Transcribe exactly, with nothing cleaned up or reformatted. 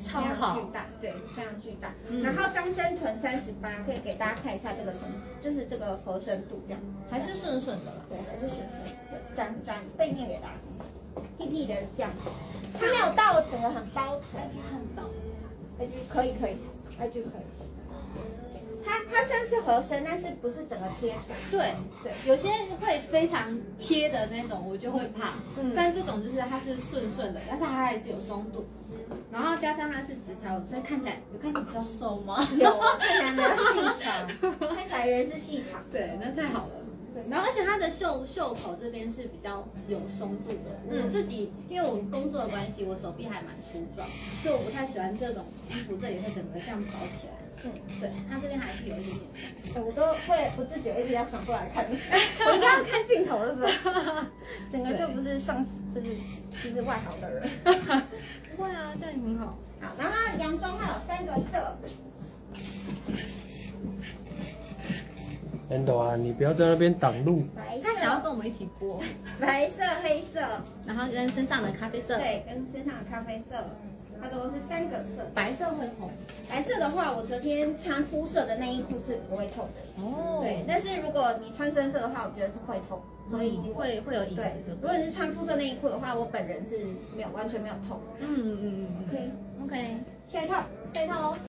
超好， 巨大，对，非常巨大。 嗯、 然后张真臀三十八，可以给大家看一下这个程，就是这个合身度这样， 还是顺顺的啦。 对，还是顺顺。对，转转背面给大家看，屁屁的这样，它没有到整个很包臀， 看到 ，I G 可以可以 ，I G 可以。它它算是合身，但是不是整个贴。 对对， 有些会非常贴的那种，我就会怕。嗯，但这种就是它是顺顺的，但是它还是有松度，然后加上它是直条，所以看起来有看起来比较瘦吗？ 有，看起来比较细长，看起来人是细长。 对，那太好了。对，然后而且它的袖袖口这边是比较有松度的。嗯、我自己因为我工作的关系，我手臂还蛮粗壮，所以我不太喜欢这种衣服，这里会整个这样包起来。嗯，对，它这边还是有一点点松。 我都会不自觉一直要转过来看，我应该要看镜头的时候，整个就不是上就是其实外行的人。 不会啊，这样很好。 好，然后它洋装它有三个色。 Endo 啊，你不要在那边挡路。 他想要跟我们一起播。 白色、黑色， 然后跟身上的咖啡色。 对，跟身上的咖啡色。它总共是三个色。 白色会痛。 白色的话，我昨天穿肤色的内衣裤是不会痛的。哦。对，但是如果你穿深色的话，我觉得是会痛，所以会会有影子。 对，如果你是穿肤色内衣裤的话，我本人是没有完全没有痛。 嗯嗯嗯。 OK OK， 下一套，下一套哦。